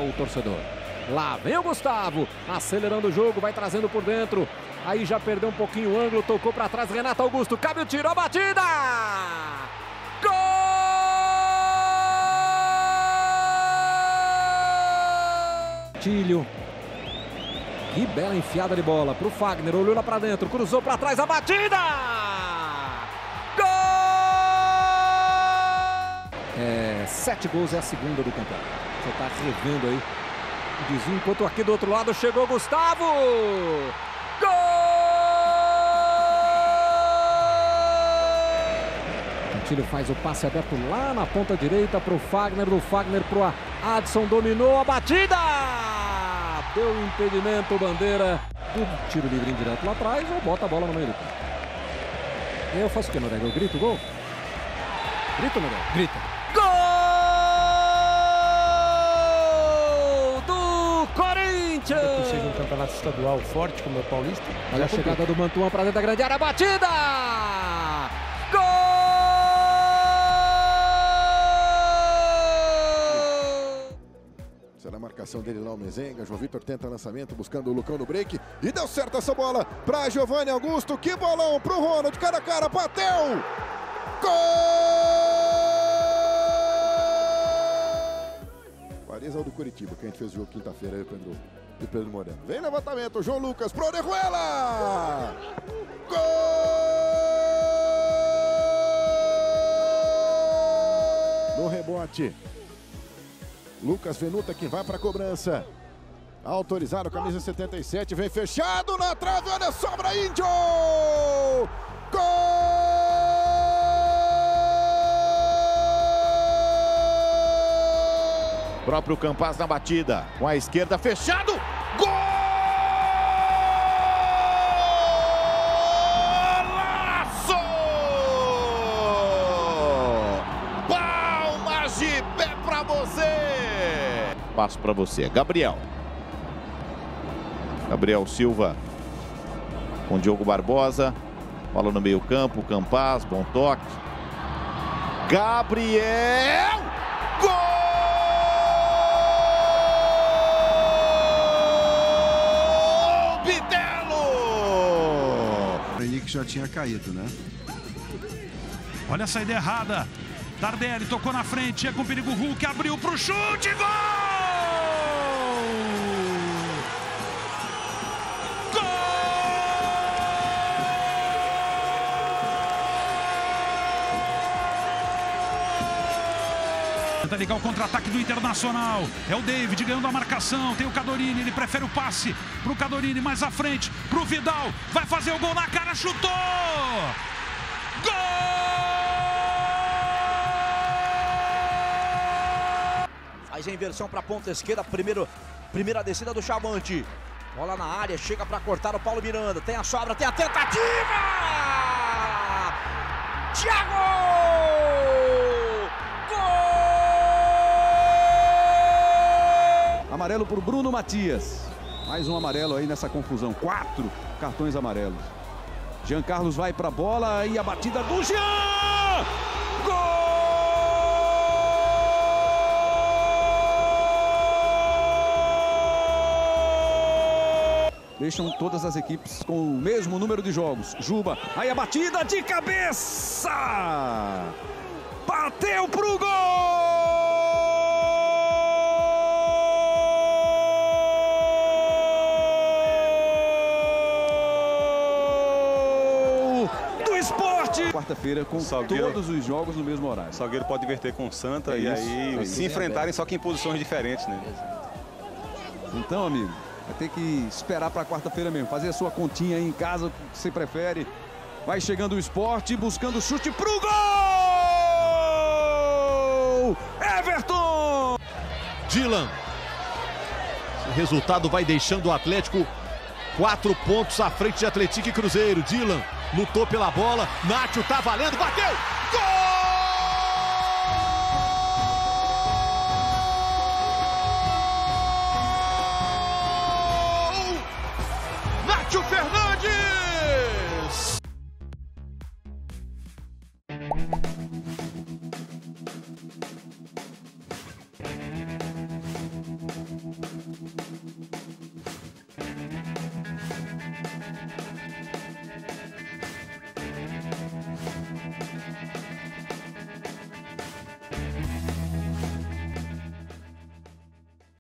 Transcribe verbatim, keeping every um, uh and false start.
o torcedor. Lá vem o Gustavo, acelerando o jogo, vai trazendo por dentro. Aí já perdeu um pouquinho o ângulo, tocou para trás, Renato Augusto, cabe o tiro, a batida! Gol! Tílio. Que bela enfiada de bola pro Fagner, olhou lá para dentro, cruzou para trás, a batida! Gol! É, sete gols é a segunda do campeonato. Você tá revendo aí o desvio, enquanto aqui do outro lado chegou Gustavo! Gol! O Tílio faz o passe aberto lá na ponta direita pro Fagner, do Fagner pro Adson, dominou a batida! Deu impedimento, bandeira do tiro livre indireto lá atrás ou bota a bola no meio do campo. Eu faço o que, Noriega? Eu grito gol? Grito, Noriega? Grita. Gol do Corinthians! Que seja um campeonato estadual forte como é o Paulista. Olha a chegada do Mantuan para dentro da grande área, batida! Será a marcação dele lá, o Mezenga. João Vitor tenta lançamento, buscando o Lucão no break. E deu certo essa bola para Giovanni Augusto. Que bolão para o Ronald, cara a cara, bateu! Gol! Paris do Curitiba, que a gente fez o jogo quinta-feira aí, Pedro, e Pedro Moreno. Vem levantamento, João Lucas pro Orejuela! Gol! No rebote. Lucas Venuta que vai para a cobrança. Autorizado, camisa setenta e sete, vem fechado na trave, olha, sobra Índio! Gol! Próprio Campaz na batida, com a esquerda fechado, golaço! Palmas de pé para você! Passo para você, Gabriel. Gabriel Silva com Diogo Barbosa. Bola no meio campo, Campaz, bom toque. Gabriel! Gol! Bitelo! O Henrique já tinha caído, né? Olha a saída errada. Tardelli tocou na frente, é com perigo, Hulk abriu pro chute, gol! Gol! Tenta ligar o contra-ataque do Internacional. É o David ganhando a marcação, tem o Cadorini, ele prefere o passe pro Cadorini mais à frente, pro Vidal, vai fazer o gol na cara, chutou! Gol! Faz a inversão para a ponta esquerda, primeiro, primeira descida do Chavante. Bola na área, chega para cortar o Paulo Miranda. Tem a sobra, tem a tentativa! Thiago! Gol! Amarelo por Bruno Matias. Mais um amarelo aí nessa confusão. Quatro cartões amarelos. Jean Carlos vai para a bola e a batida do Jean! Gol! Deixam todas as equipes com o mesmo número de jogos. Juba, aí a batida de cabeça! Bateu pro gol! Do Esporte! Quarta-feira com Salgueiro, todos os jogos no mesmo horário. Salgueiro pode inverter com o Santa é e isso, aí é se enfrentarem, só que em posições diferentes, né? Então, amigo, vai ter que esperar para quarta-feira mesmo. Fazer a sua continha aí em casa, o que você prefere. Vai chegando o Esporte, buscando chute pro gol! Everton! Dylan. O resultado vai deixando o Atlético quatro pontos à frente de Atlético e Cruzeiro. Dylan lutou pela bola. Nátio tá valendo, bateu! Gol!